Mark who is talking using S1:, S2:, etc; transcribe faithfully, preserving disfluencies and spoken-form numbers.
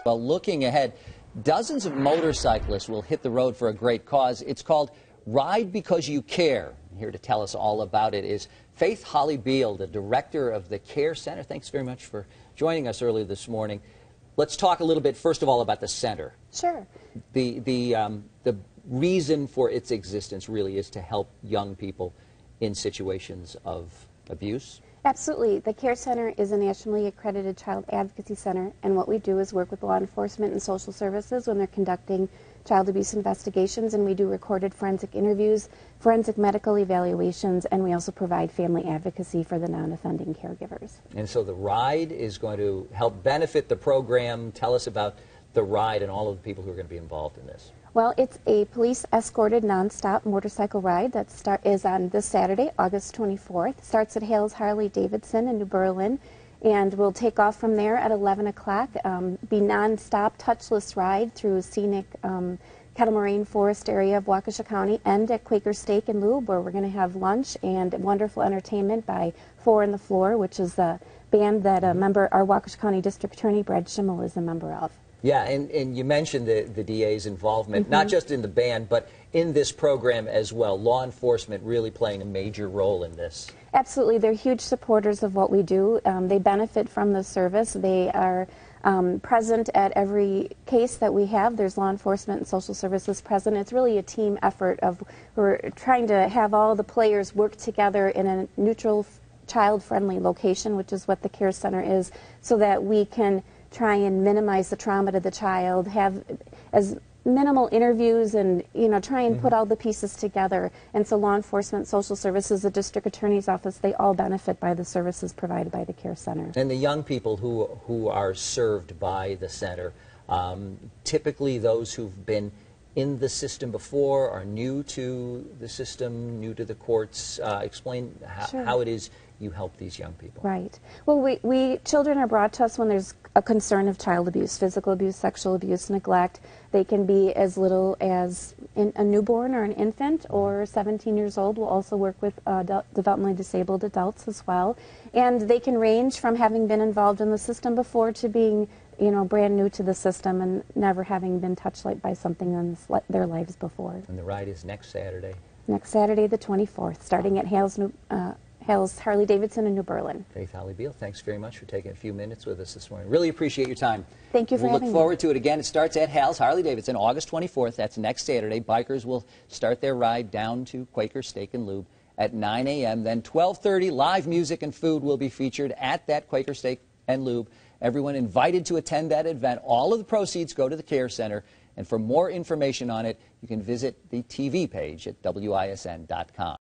S1: Well, looking ahead, dozens of motorcyclists will hit the road for a great cause. It's called Ride Because You Care. Here to tell us all about it is Faith Holly Beal, the director of the C A R E Center. Thanks very much for joining us early this morning. Let's talk a little bit, first of all, about the center.
S2: Sure.
S1: The, the, um, the reason for its existence really is to help young people in situations of abuse.
S2: Absolutely. The C A R E Center is a nationally accredited child advocacy center, and what we do is work with law enforcement and social services when they're conducting child abuse investigations, and we do recorded forensic interviews, forensic medical evaluations, and we also provide family advocacy for the non-offending caregivers.
S1: And so the ride is going to help benefit the program. Tell us about the ride and all of the people who are going to be involved in this.
S2: Well, it's a police-escorted nonstop motorcycle ride that start, is on this Saturday, August twenty-fourth. Starts at Hales Harley Davidson in New Berlin, and we'll take off from there at eleven o'clock. Um, be nonstop, touchless ride through scenic um, Kettle Moraine Forest area of Waukesha County, and at Quaker Steak and Lube, where we're going to have lunch and wonderful entertainment by Four on the Floor, which is the band that a member, our Waukesha County District Attorney Brad Schimmel is a member of.
S1: Yeah, and, and you mentioned the, the D A's involvement,
S2: Mm-hmm.
S1: not just in the band, but in this program as well. Law enforcement really playing a major role in this.
S2: Absolutely. They're huge supporters of what we do. Um, they benefit from the service. They are um, present at every case that we have. There's law enforcement and social services present. It's really a team effort of we're trying to have all the players work together in a neutral, child-friendly location, which is what the C A R E Center is, so that we can try and minimize the trauma to the child, have as minimal interviews, and you know try and mm-hmm. put all the pieces together. And so law enforcement, social services, the district attorney's office, they all benefit by the services provided by the C A R E Center.
S1: And the young people who, who are served by the center, um, typically those who've been in the system before, are new to the system, new to the courts. Uh, explain how,
S2: Sure.
S1: how it is you help these young people.
S2: Right. Well, we, we children are brought to us when there's a concern of child abuse, physical abuse, sexual abuse, neglect. They can be as little as in a newborn or an infant, or seventeen years old. We'll also work with uh, developmentally disabled adults as well. And they can range from having been involved in the system before to being, you know, brand new to the system and never having been touched like by something in their lives before.
S1: And the ride is next Saturday?
S2: Next Saturday, the twenty-fourth, starting at Hales, uh, Hales Harley Davidson in New Berlin.
S1: Faith Holly Beal, thanks very much for taking a few minutes with us this morning. Really appreciate your time.
S2: Thank you for
S1: we'll
S2: having me.
S1: We'll look forward to it again. It starts at Hales Harley Davidson, August twenty-fourth. That's next Saturday. Bikers will start their ride down to Quaker Steak and Lube at nine A M Then twelve thirty, live music and food will be featured at that Quaker Steak and Lube. Everyone invited to attend that event. All of the proceeds go to the C A R E Center. And for more information on it, you can visit the T V page at W I S N dot com.